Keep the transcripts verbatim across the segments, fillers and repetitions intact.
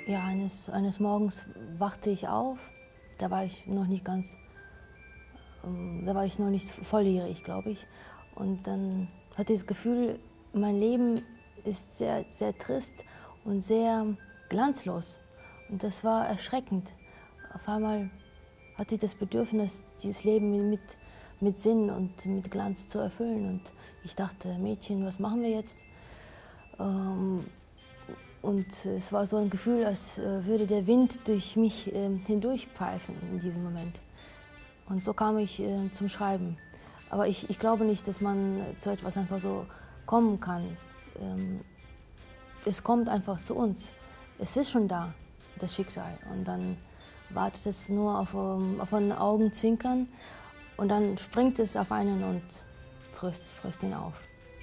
Ja, eines, eines Morgens wachte ich auf. Da war ich noch nicht ganz, ähm, da war ich noch nicht volljährig, glaube ich. Und dann hatte ich das Gefühl, mein Leben ist sehr, sehr trist und sehr glanzlos. Und das war erschreckend. Auf einmal hatte ich das Bedürfnis, dieses Leben mit, mit Sinn und mit Glanz zu erfüllen. Und ich dachte, Mädchen, was machen wir jetzt? Ähm, Und es war so ein Gefühl, als würde der Wind durch mich äh, hindurchpfeifen in diesem Moment. Und so kam ich äh, zum Schreiben. Aber ich, ich glaube nicht, dass man zu etwas einfach so kommen kann. Ähm, es kommt einfach zu uns. Es ist schon da, das Schicksal. Und dann wartet es nur auf, um, auf ein Augenzwinkern. Und dann springt es auf einen und frisst, frisst ihn auf.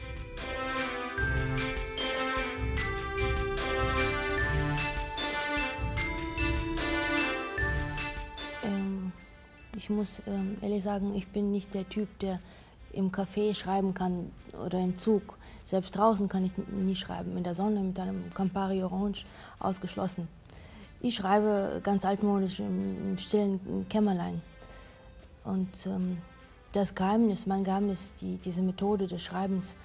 Ich muss ähm, ehrlich sagen, ich bin nicht der Typ, der im Café schreiben kann oder im Zug. Selbst draußen kann ich nie schreiben, in der Sonne mit einem Campari Orange ausgeschlossen. Ich schreibe ganz altmodisch im, im stillen Kämmerlein. Und ähm, das Geheimnis, mein Geheimnis, die, diese Methode des Schreibens,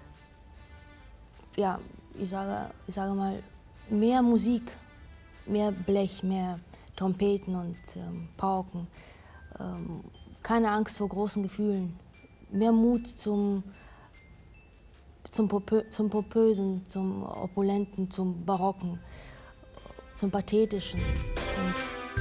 ja, ich sage, ich sage mal, mehr Musik, mehr Blech, mehr Trompeten und ähm, Pauken. Ähm, keine Angst vor großen Gefühlen, mehr Mut zum, zum, Popö zum Popösen, zum Opulenten, zum Barocken, zum Pathetischen. Und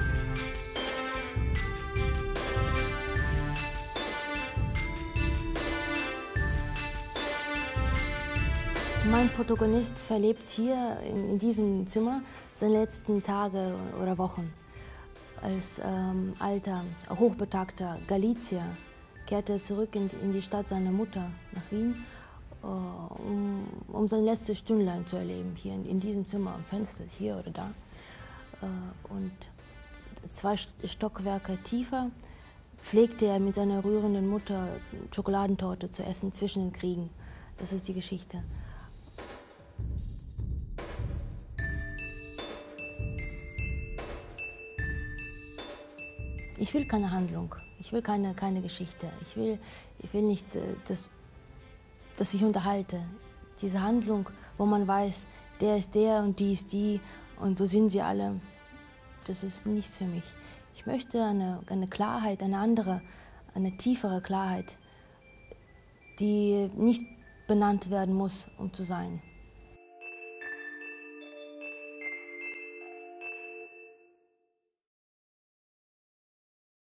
mein Protagonist verlebt hier in, in diesem Zimmer seine letzten Tage oder Wochen. Als ähm, alter, hochbetagter Galizier kehrte er zurück in, in die Stadt seiner Mutter, nach Wien, äh, um, um sein letztes Stündlein zu erleben, hier in, in diesem Zimmer, am Fenster, hier oder da. Äh, und zwei Stockwerke tiefer pflegte er mit seiner rührenden Mutter Schokoladentorte zu essen zwischen den Kriegen. Das ist die Geschichte. Ich will keine Handlung, ich will keine, keine Geschichte. Ich will, ich will nicht, dass, dass ich unterhalte. Diese Handlung, wo man weiß, der ist der und die ist die und so sind sie alle, das ist nichts für mich. Ich möchte eine, eine Klarheit, eine andere, eine tiefere Klarheit, die nicht benannt werden muss, um zu sein.